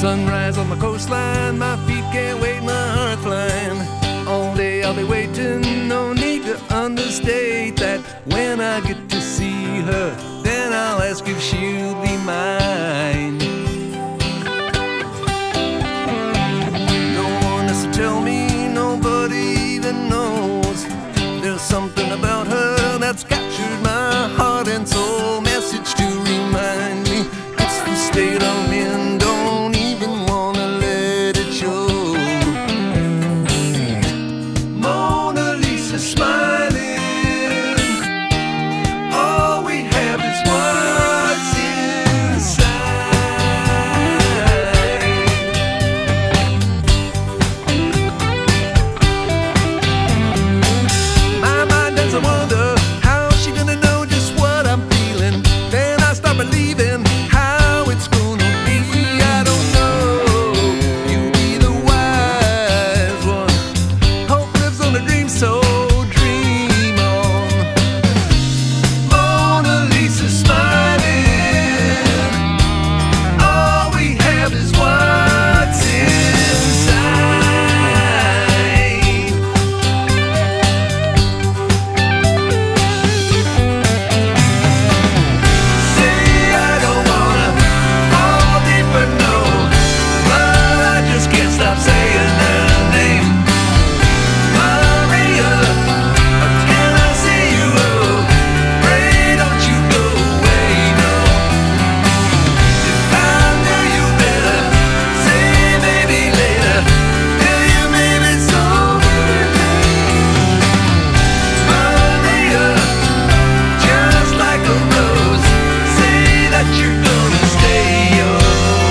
Sunrise on the coastline, my feet can't wait, my heart flying. All day I'll be waiting, no need to understate that. When I get to see her, then I'll ask if she'll be mine. No one has to tell me, nobody even knows. There's something about her that's captured my heart and soul. Message to remind me it's the state I'm in. Don't even wanna let it show. Mona Lisa smiling. All we have is what's inside. My mind does wonder, how's she gonna know just what I'm feeling? Then I start believing how it's gonna be. I don't know, you be the wise one. Hope lives on a dream, so dream on. Mona Lisa smiling. All we have is what's inside. Say I don't wanna fall deeper, no, but I just can't stop saying her name. Maria, can I see you? Oh, pray don't you go away, no. If I knew you better, say maybe later. Tell you maybe it's over. Maria, just like a rose, say that you're gonna stay young.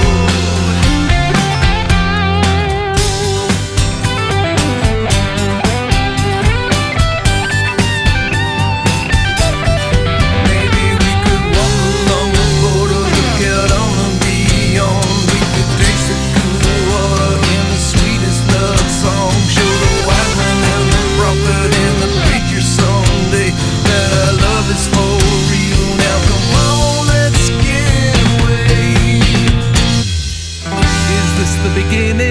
Maybe we could walk along the border, look out on and beyond. We could taste the cool water in the sweetest love song. Show the wise man and the prophet and the preacher someday that our love is for real. Now come on, let's get away. Is this the beginning?